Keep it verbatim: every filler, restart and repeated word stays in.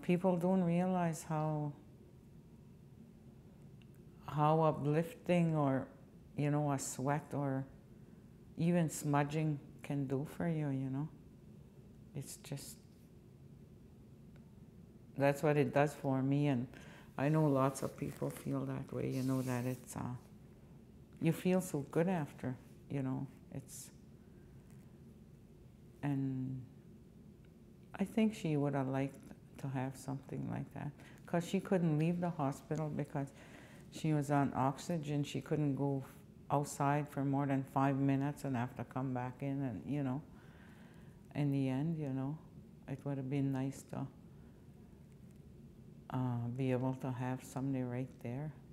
people don't realize how how uplifting, or you know, a sweat or even smudging can do for you, you know. It's just, that's what it does for me, and I know lots of people feel that way, you know, that it's, uh, you feel so good after, you know, it's, and I think she would have liked to have something like that, because she couldn't leave the hospital because she was on oxygen. She couldn't go outside for more than five minutes and have to come back in, and you know, in the end, you know, it would have been nice to uh, be able to have somebody right there.